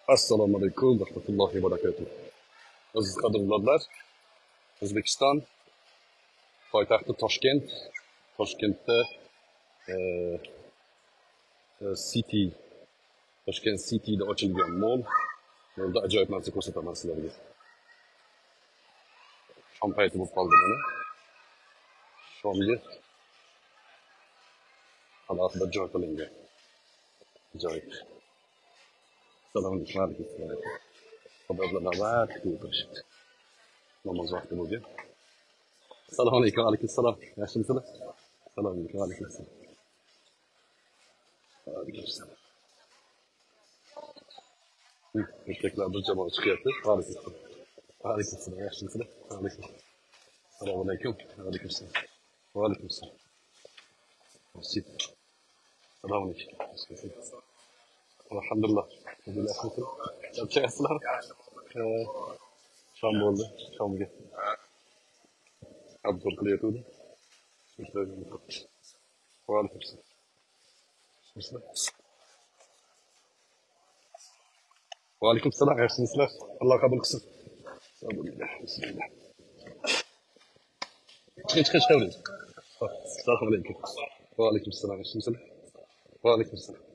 Assalomu alaykum va rahmatullohi va barakatuh. Aziz qadrdonlar, O'zbekiston poytaxti Toshkent. Toshkentda eh, City, Toshkent City'da ochilgan mol. Molda ajoyib narsa ko'rsataman sizlarga. Shom payti bo'lib qoldi mana. Shomga alohida joy qilingan. Ajoyib. Assalomu alaykum. Xudo bilan vaqt o'tirishibdi. Namoz vaqti bo'lgan. Assalomu alaykum. Alaykum assalom. Yaxshimisizlar? Assalomu alaykum. Alaykum assalom. Alaykum assalom. Erkaklar bir jamoa chiqyapti. Alaykum assalom. Alaykum assalom. Yaxshimisizlar? Alaykum. Assalomu alaykum. Alaykum assalom. Va alaykum assalom. Masjid. Assalomu alaykum. Alhamdulillah. Alhamdulillah. Yaxshimisizlar? Shom bo'ldi. Shomga abdur qilyotgandim. Va alaykum assalom. Va alaykum assalom. Yaxshimisizlar? Alloh qabul qilsin. Bismillah. Chiqavering. Assalomu alaykum. Va alaykum assalom. Yaxshimisizlar? Va alaykum assalom.